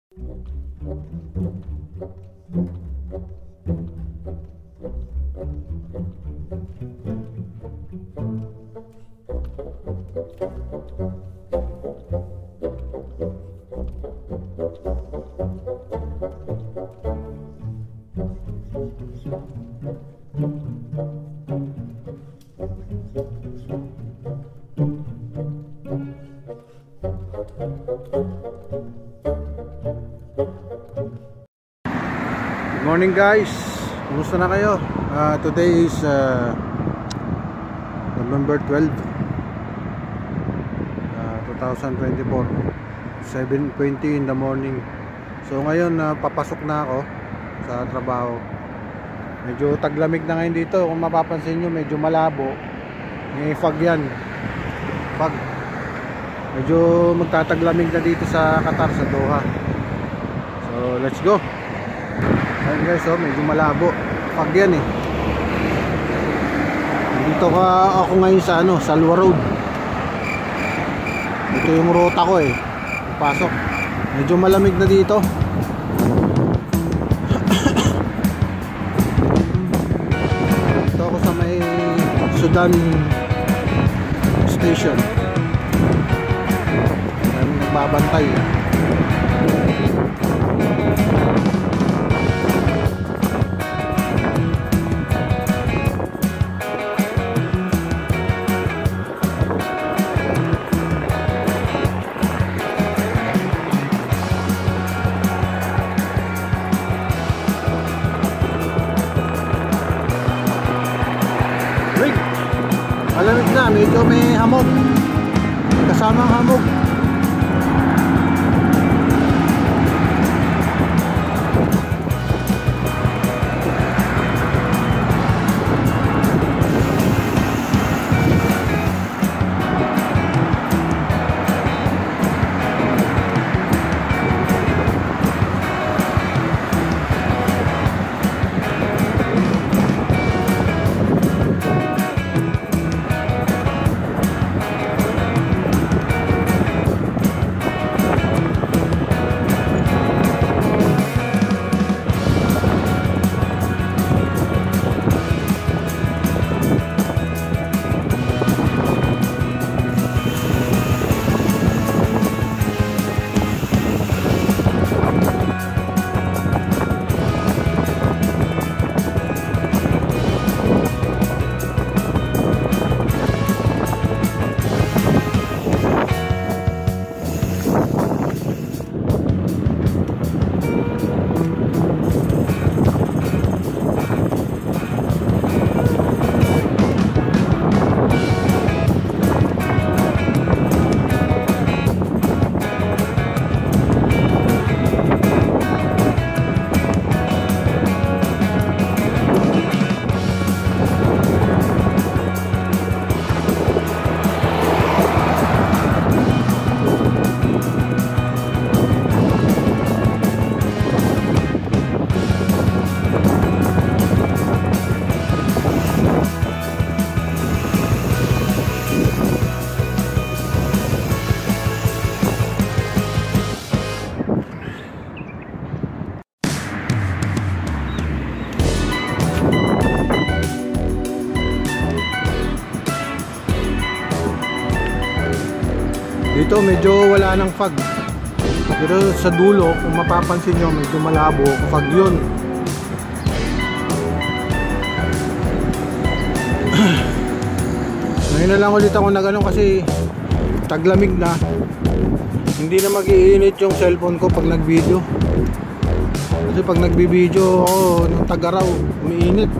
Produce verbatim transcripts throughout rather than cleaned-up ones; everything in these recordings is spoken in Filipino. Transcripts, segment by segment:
Good morning guys, kumusta na kayo? Uh, today is uh, November twelfth, uh, twenty twenty-four, seven twenty in the morning. So ngayon uh, papasok na ako sa trabaho. Medyo taglamig na ngayon dito. Kung mapapansin nyo, medyo malabo. May fog yan, fog. Medyo magtataglamig na dito sa Qatar, sa Doha. So let's go. Ayan guys, oh, medyo malabo. Fog yan eh. Dito ka ako ngayon sa ano, Salwa Road. Ito yung ruta ko eh. Pasok. Medyo malamig na dito. Ito ako sa may Sudan Station. Ayan, nagbabantay. Malamig na, medyo may hamog. Kasamang hamog. Dito medyo wala ng fog. Pero sa dulo, kung mapapansin nyo, medyo malabo. Fog yun. Ngayon na lang ulit ako na gano'n kasi taglamig na. Hindi na mag-iinit yung cellphone ko pag nag-video. Kasi pag nag-video ako ng tagaraw, umiinit.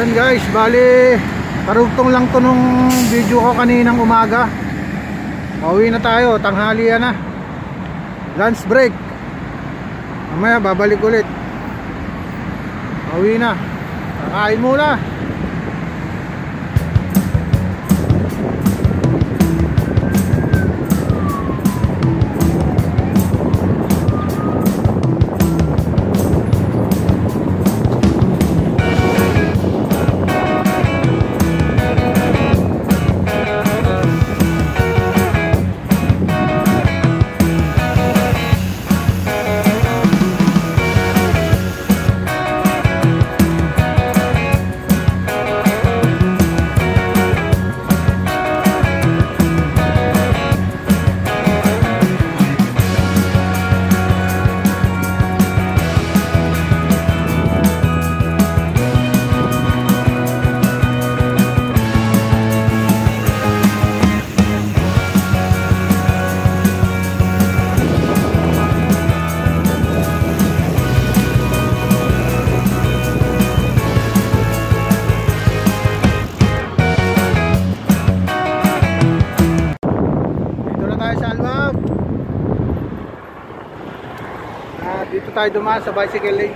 Ayun guys, bali karugtong lang to nung video ko kaninang umaga. Pauwi na tayo, tanghalian na. Lunch break. Mamaya babalik ulit. Pauwi na. Kakain muna. Dito tayo dumaan sa bicycle lane.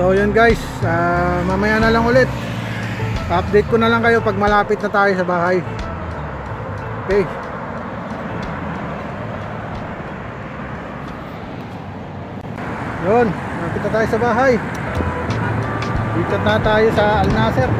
So yun guys, uh, mamaya na lang ulit. Update ko na lang kayo pag malapit na tayo sa bahay. Okay. Yun, malapit na tayo sa bahay. Dito na tayo sa Al Nasser.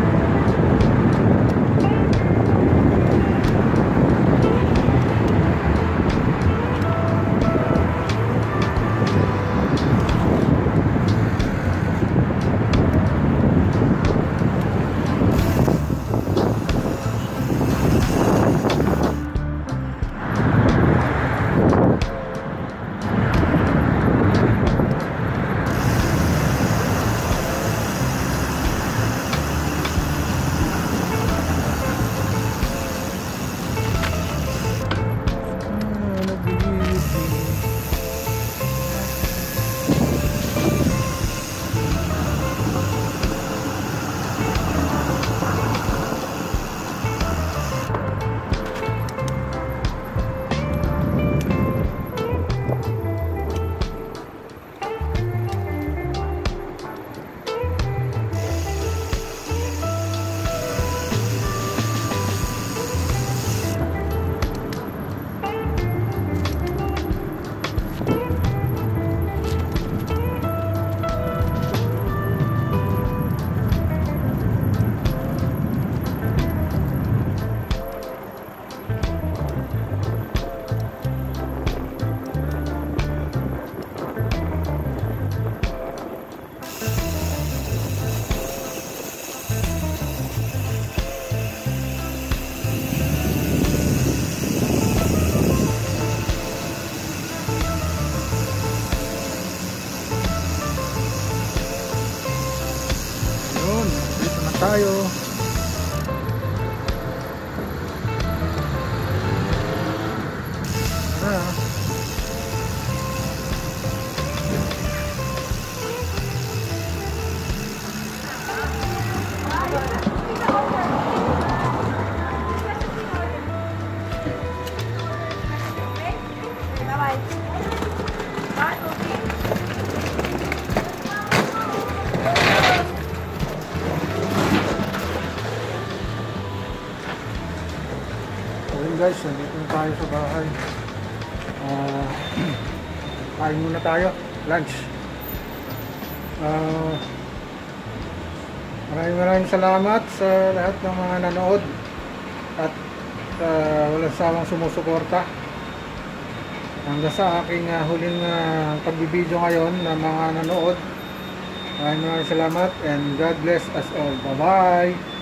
Tayo. Ah. Guys, nandito na tayo sa bahay. Uh, kain muna tayo, lunch. Uh, maraming maraming salamat sa lahat ng mga nanood at uh, walang sawang sumusuporta hanggang sa aking uh, huling uh, pagbibideo ngayon ng mga nanood. Maraming maraming salamat and God bless us all. Bye bye.